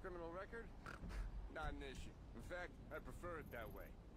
criminal record? Not an issue. In fact, I prefer it that way.